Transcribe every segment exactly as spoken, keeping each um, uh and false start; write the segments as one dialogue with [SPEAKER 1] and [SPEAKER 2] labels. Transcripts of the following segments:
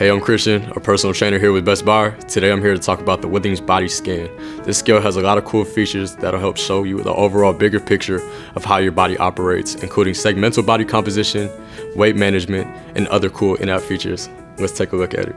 [SPEAKER 1] Hey, I'm Christian, a personal trainer here with Best Buy. Today I'm here to talk about the Withings Body Scan. This scale has a lot of cool features that'll help show you the overall bigger picture of how your body operates, including segmental body composition, weight management, and other cool in-app features. Let's take a look at it.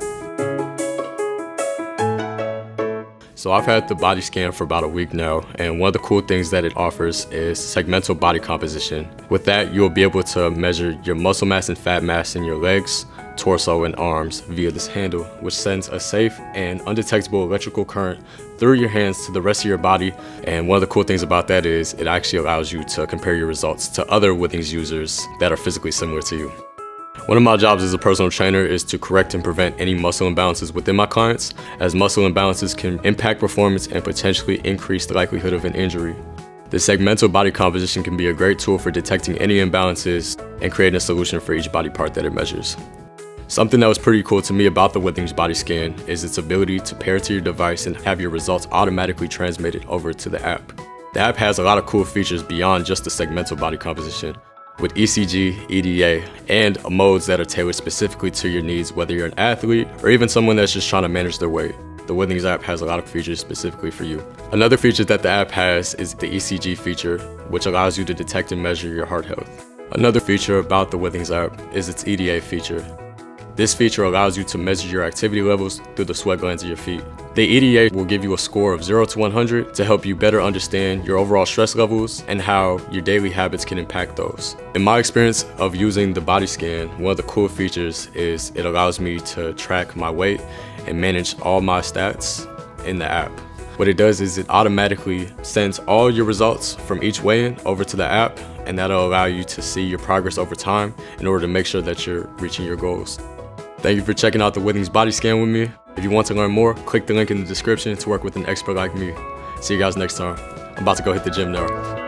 [SPEAKER 1] So I've had the body scan for about a week now, and one of the cool things that it offers is segmental body composition. With that, you'll be able to measure your muscle mass and fat mass in your legs, torso, and arms via this handle, which sends a safe and undetectable electrical current through your hands to the rest of your body. And one of the cool things about that is it actually allows you to compare your results to other Withings users that are physically similar to you. One of my jobs as a personal trainer is to correct and prevent any muscle imbalances within my clients, as muscle imbalances can impact performance and potentially increase the likelihood of an injury. The segmental body composition can be a great tool for detecting any imbalances and creating a solution for each body part that it measures. Something that was pretty cool to me about the Withings Body Scan is its ability to pair to your device and have your results automatically transmitted over to the app. The app has a lot of cool features beyond just the segmental body composition, with E C G, E D A, and modes that are tailored specifically to your needs, whether you're an athlete or even someone that's just trying to manage their weight. The Withings app has a lot of features specifically for you. Another feature that the app has is the E C G feature, which allows you to detect and measure your heart health. Another feature about the Withings app is its E D A feature. This feature allows you to measure your activity levels through the sweat glands of your feet. The E D A will give you a score of zero to one hundred to help you better understand your overall stress levels and how your daily habits can impact those. In my experience of using the body scan, one of the cool features is it allows me to track my weight and manage all my stats in the app. What it does is it automatically sends all your results from each weigh-in over to the app, and that'll allow you to see your progress over time in order to make sure that you're reaching your goals. Thank you for checking out the Withings Body Scan with me. If you want to learn more, click the link in the description to work with an expert like me. See you guys next time. I'm about to go hit the gym now.